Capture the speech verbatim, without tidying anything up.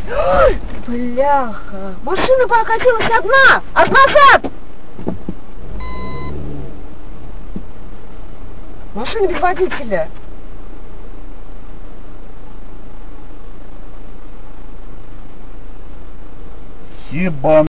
Ой, бляха! Машина покатилась одна! От назад! Машина без водителя. Ебан.